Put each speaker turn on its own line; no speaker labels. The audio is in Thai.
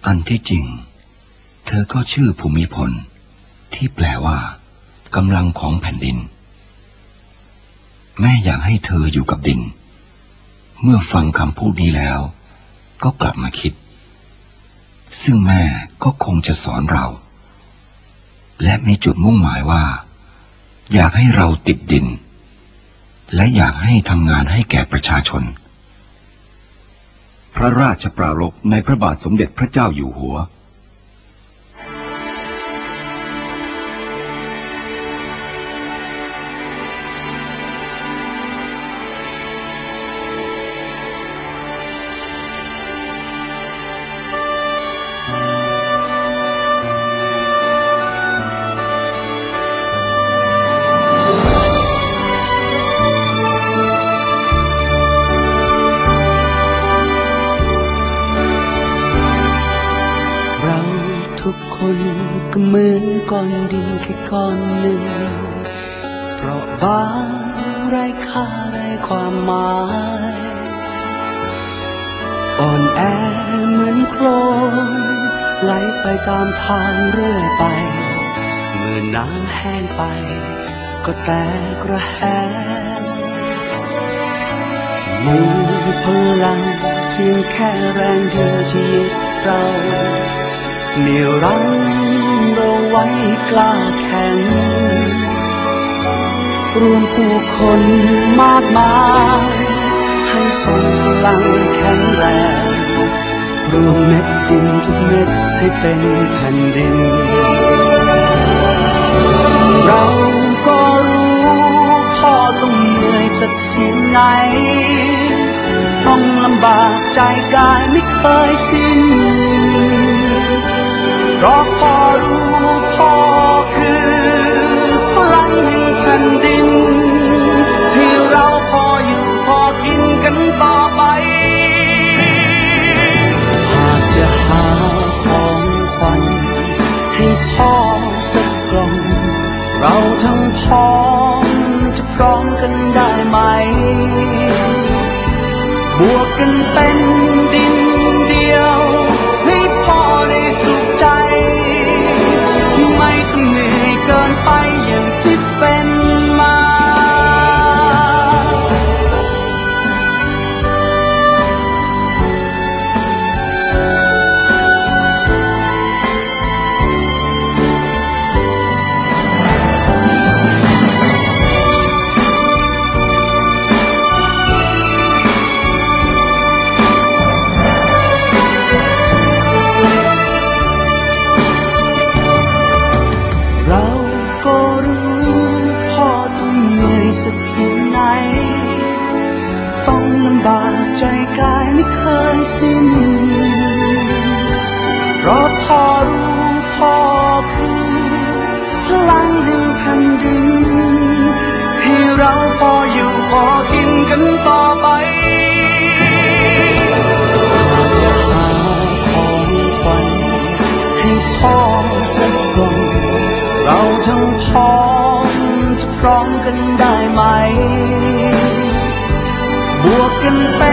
อันที่จริงเธอก็ชื่อภูมิพลที่แปลว่ากำลังของแผ่นดินแม่อยากให้เธออยู่กับดินเมื่อฟังคำพูดนี้แล้วก็กลับมาคิดซึ่งแม่ก็คงจะสอนเราและมีจุดมุ่งหมายว่าอยากให้เราติดดินและอยากให้ทำงานให้แก่ประชาชนพระราชปรารภในพระบาทสมเด็จพระเจ้าอยู่หัว
เหมือนก้อนดินแค่ก้อนหนึ่งเปราะบางไร้ค่าไร้ความหมายอ่อนแอเหมือนโคลนไหลไปตามทางเรื่อยไปเมื่อน้ำแห้งไปก็แตกระแหงมีพลังเพียงแค่แรงเดียวที่ยึดเราเหนี่ยวรั้งเราไว้กล้าแข็งรวมผู้คนมากมายให้ส่งพลังแข็งแรงรวมเม็ดดินทุกเม็ดให้เป็นแผ่นดินเราก็รู้พ่อต้องเหนื่อยสักเพียงไหนต้องลำบากใจกายไม่เคยสิ้นเพราะพ่อรู้พ่อคือพลังแห่งแผ่นดินให้เราพออยู่พอกินกันต่อไปหากจะหาของขวัญให้พ่อสักกล่องเราทั้งพ้องจะพร้อมกันได้ไหมบวกกันเป็นดินเดียวให้พ่อได้สุขใจไม่ต้องเหนื่อยเกินไปอย่างที่เป็นมาบาดใจกายไม่เคยสิ้นเพราะพ่อรู้พ่อคือพลังแห่งแผ่นดินให้เราพออยู่พอกินกันต่อไปหากจะหาของขวัญให้พ่อสักกล่องเราทั้งพ้องจะพร้อมกันได้ไหมบวกกันไป